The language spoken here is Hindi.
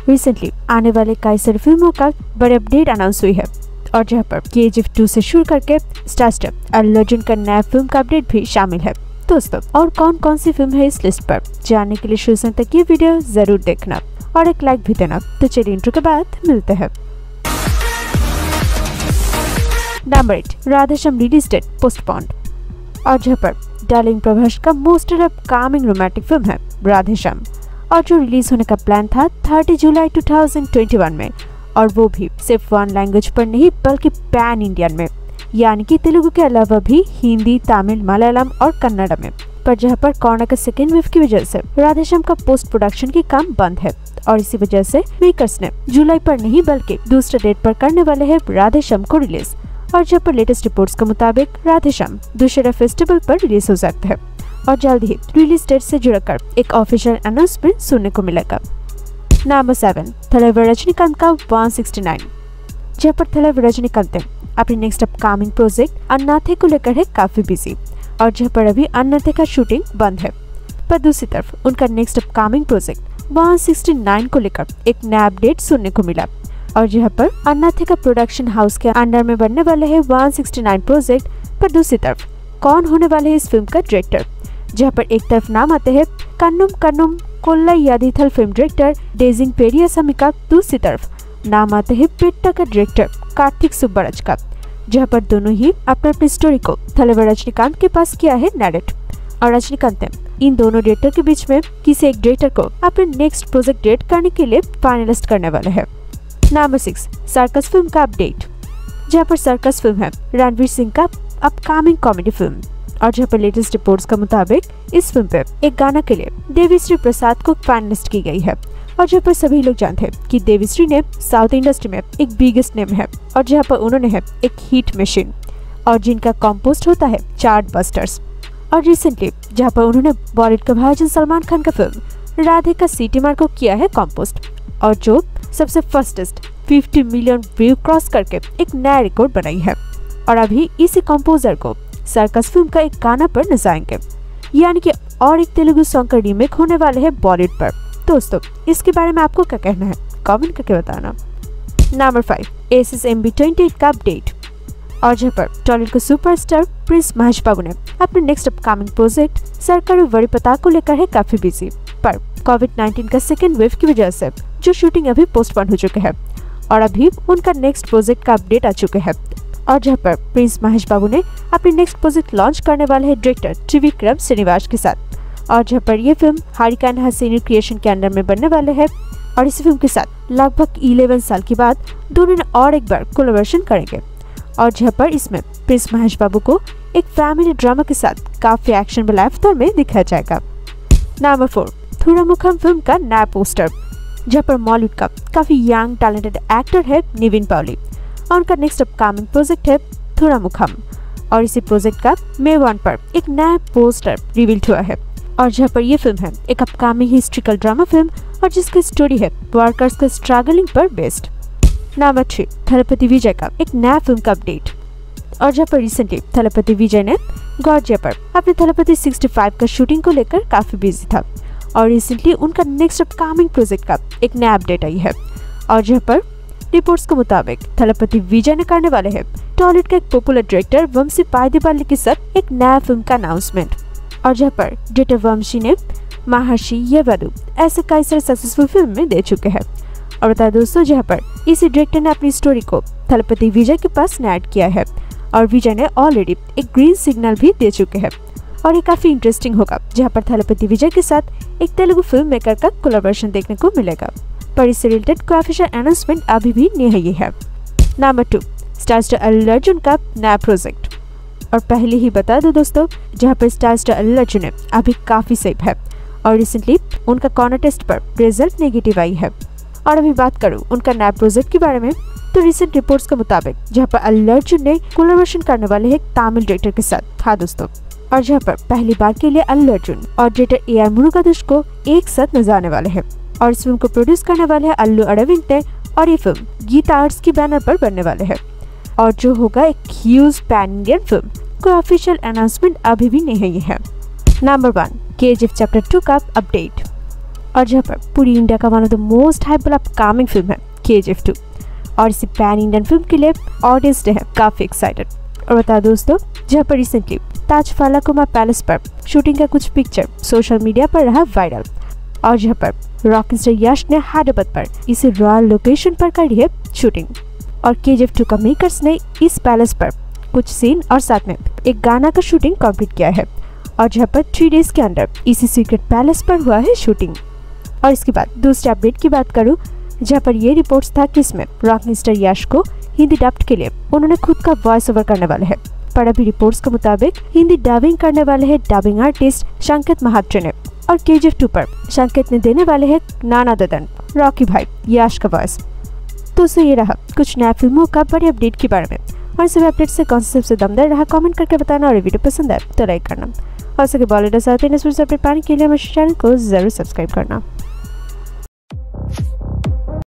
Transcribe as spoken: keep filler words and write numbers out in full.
रिसेंटली आने वाले कई सारी फिल्मों का बड़ी अपडेट अनाउंस हुई है और जहाँ पर के जी एफ टू से शुरू करके स्टार अल्लू अर्जुन का नया फिल्म का अपडेट भी शामिल है। दोस्तों और कौन कौन सी फिल्म है इस लिस्ट पर जानने के लिए शुरू से तक ये वीडियो जरूर देखना और एक लाइक भी देना। तो चलिए इंट्रो के बाद मिलते हैं। Number eight, Radhe Shyam release date postponed. और जहाँ पर डार्लिंग प्रभास का मोस्ट अपकमिंग रोमांटिक फिल्म है राधेश्याम और जो रिलीज होने का प्लान था तीस जुलाई दो हज़ार इक्कीस में और वो भी सिर्फ वन लैंग्वेज पर नहीं बल्कि पैन इंडियन में, यानी कि तेलुगु के अलावा भी हिंदी, तमिल, मलयालम और कन्नड़ में। पर जहाँ पर कोरोना के सेकेंड वेव की वजह से राधेश्याम का पोस्ट प्रोडक्शन की काम बंद है और इसी वजह से मेकर्स ने जुलाई पर नहीं बल्कि दूसरे डेट पर करने वाले हैं राधेश्याम को रिलीज। और जहाँ पर लेटेस्ट रिपोर्ट्स के मुताबिक राधेश्याम दशहरा फेस्टिवल पर रिलीज हो सकता है और जल्द ही रिलीज डेट से जुड़कर एक ऑफिशियल अनाउंसमेंट सुनने को मिलेगा। नंबर सेवन, थलापति रजनीकांत का एक सौ उनहत्तर। जहाँ पर थलापति रजनीकांत अपने नेक्स्ट अपकमिंग प्रोजेक्ट अन्नाथे को लेकर है काफी बिजी और जहाँ पर अभी अन्नाथे का शूटिंग बंद है, पर दूसरी तरफ उनका नेक्स्ट अपकमिंग प्रोजेक्ट एक सौ उनहत्तर को लेकर एक नया अपडेट सुनने को मिला और जहाँ पर अन्नाथे का प्रोडक्शन हाउस के अंडर में बनने वाले है एक सौ उनहत्तर प्रोजेक्ट। पर दूसरी तरफ कौन होने वाले है इस फिल्म का डायरेक्टर, जहाँ पर एक तरफ नाम आते हैं कन्नुम कन्नुम कोल्लायादिथल फिल्म डायरेक्टर डेजिंग पेरियासामी का, दूसरी तरफ नाम आते हैं पेट्टा का डायरेक्टर कार्तिक सुब्बाराज का, जहाँ पर दोनों ही अपने अपनी स्टोरी को थलापति रजनीकांत के पास किया है नैरेट और रजनीकांत ने इन दोनों डायरेक्टर के बीच में किसी एक डायरेक्टर को अपने नेक्स्ट प्रोजेक्ट डायरेक्ट करने के लिए फाइनलिस्ट करने वाले हैं। नंबर सिक्स, सर्कस फिल्म का अपडेट। जहाँ पर सर्कस फिल्म है रणवीर सिंह का अपकमिंग कॉमेडी फिल्म और जहाँ पर लेटेस्ट रिपोर्ट्स के मुताबिक इस फिल्म पे एक गाना के लिए देवीश्री प्रसाद को फाइनलिस्ट की गई है और जहाँ पर सभी लोग जानते हैं कि देवीश्री ने साउथ इंडस्ट्री में एक बिगेस्ट नेम है और जहाँ पर उन्होंने है एक हिट मशीन और जिनका कंपोस्ट होता है चार्ट बस्टर्स। और रिसेंटली जहाँ पर उन्होंने बॉलीवुड का भाईजान सलमान खान का फिल्म राधे का सिटी मार को किया है कंपोस्ट और जो सबसे फर्स्टेस्ट पचास मिलियन व्यू क्रॉस करके एक नया रिकॉर्ड बनाई है और अभी इसी कंपोजर को सर्कस फिल्म का एक गाना पर नचाएंगे, यानी कि और एक तेलुगु सॉन्ग का रीमेक होने वाले है बॉलीवुड पर। दोस्तों इसके बारे में आपको क्या कहना है कमेंट करके बताना। Number five, S S M B twenty eight का अपडेट। और जहाँ पर टॉलीवुड के सुपरस्टार प्रिंस महेश बाबू ने अपने नेक्स्ट अपकमिंग प्रोजेक्ट सरकारी बड़ी पता को लेकर है काफी बिजी, पर कोविड नाइन्टीन का सेकेंड वेव की वजह से जो शूटिंग अभी पोस्टपोन हो चुके हैं और अभी उनका नेक्स्ट प्रोजेक्ट का अपडेट आ चुके हैं। और जहाँ पर प्रिंस महेश बाबू ने अपनी नेक्स्ट प्रोजेक्ट लॉन्च करने वाले हैं डायरेक्टर त्रिविक्रम श्रीनिवास के साथ और जहाँ पर ये फिल्म हरिकान हसीनी क्रिएशन के अंडर में बनने वाले है और इस फिल्म के साथ लगभग ग्यारह साल के बाद दोनों ने और एक बार कोलैबोरेशन करेंगे और जहाँ पर इसमें प्रिंस महेश बाबू को एक फैमिली ड्रामा के साथ काफी एक्शन वाला अवतार में दिखाया जाएगा। नंबर फोर, थुरामुखम फिल्म का नया पोस्टर। जहाँ पर बॉलीवुड का काफी यंग टैलेंटेड एक्टर है निविन पॉली और उनका नेक्स्ट अपकमिंग प्रोजेक्ट है थुरामुखम और इसी प्रोजेक्ट का मे वन पर एक नया पोस्टर रिवील हुआ है और जहाँ पर यह फिल्म है एक अपकमिंग हिस्ट्रिकल ड्रामा फिल्म और जिसकी स्टोरी है वर्कर्स के स्ट्रगलिंग पर based. Number three, Thalapathy Vijay का एक नया फिल्म का अपडेट। और जहाँ पर रिसेंटली थलपति विजय ने गॉर्जिया पर अपने थलपति पैंसठ का शूटिंग को लेकर काफी बिजी था और रिसेंटली उनका नेक्स्ट अपकमिंग प्रोजेक्ट का एक नया अपडेट आई है और जहाँ पर रिपोर्ट्स के मुताबिक थलपति विजय ने करने वाले हैं टॉलीवुड के एक पॉपुलर डायरेक्टर वंशी पायदेबाले के साथ एक नया फिल्म का अनाउंसमेंट और जहाँ पर डायरेक्टर वंशी ने महर्षि येवदु ऐसे कई सारे सक्सेसफुल फिल्म में दे चुके हैं और बता दोस्तों जहाँ पर इसी डायरेक्टर ने अपनी स्टोरी को थलपति विजय के पास नैड किया है और विजय ने ऑलरेडी एक ग्रीन सिग्नल भी दे चुके हैं और ये काफी इंटरेस्टिंग होगा जहाँ पर थलपति विजय के साथ एक तेलुगु फिल्म मेकर का कोलैबोरेशन देखने को मिलेगा, पर इससे रिलेटेड कोई ऑफिशियल अनाउंसमेंट अभी भी नहीं है। Number two, star Allu Arjun का नया प्रोजेक्ट। और पहले ही बता दो दोस्तों जहाँ पर स्टार अल्लू अर्जुन अभी काफी सेफ है और रिसेंटली उनका कोरोना टेस्ट पर रिजल्ट नेगेटिव आई है। और अभी बात करूँ उनका नया प्रोजेक्ट के बारे में तो रिसेंट रिपोर्ट्स के मुताबिक जहाँ पर अल्लू अर्जुन ने कोलैबोरेशन करने वाले हैं तमिल डायरेक्टर के साथ। हाँ दोस्तों, और जहाँ पर पहली बार के लिए अल्लू अर्जुन और डायरेक्टर ए आर मुरुगादोस को एक साथ नजर आने वाले हैं और इस फिल्म को प्रोड्यूस करने वाले हैं अल्लू अरविंद ने और ये फिल्म गीता आर्ट्स की बैनर पर बनने वाले हैं और जो होगा एक ह्यूज पैन इंडियन फिल्म। कोई ऑफिशियल अनाउंसमेंट अभी भी नहीं है। Number one, K G F chapter two का अपडेट। और जहाँ पर पूरी इंडिया का one of the most hypeable upcoming film है के जी एफ टू और इसी पैन इंडियन फिल्म के लिए ऑडियंस है काफी एक्साइटेड। और बता दोस्तों, जहाँ पर रिसेंटली ताज फालाकुमा पैलेस पर शूटिंग का कुछ पिक्चर सोशल मीडिया पर रहा वायरल और जहाँ पर रॉक स्टार यश ने हैदराबाद पर इसी रॉयल लोकेशन पर करी है शूटिंग और के जी एफ टू का मेकर्स ने इस पैलेस पर कुछ सीन और साथ में एक गाना का शूटिंग कंप्लीट किया है और जहाँ पर थ्री डेज के अंदर इसी सीक्रेट पैलेस पर हुआ है शूटिंग। और इसके बाद दूसरे अपडेट की बात करूँ, जहाँ पर ये रिपोर्ट्स था कि इसमें रॉक स्टार यश को हिंदी डब्ड के लिए उन्होंने खुद का वॉइस ओवर करने वाले हैं। पर अभी रिपोर्ट्स के मुताबिक हिंदी डबिंग करने वाले हैं डबिंग आर्टिस्ट संकेत म्हात्रे ने और के जी एफ टू पर संकेत ने देने वाले हैं नाना ददन रॉकी भाई यश का वॉइस। तो उससे ये रहा कुछ नया फिल्मों का बड़े अपडेट के बारे में और सभी अपडेट से कौन सा सबसे दमदार रहा कमेंट करके बताना और वीडियो पसंद आए तो लाइक करना और सके बॉलीवुड अपडेट पाने के लिए हमारे चैनल को जरूर सब्सक्राइब करना।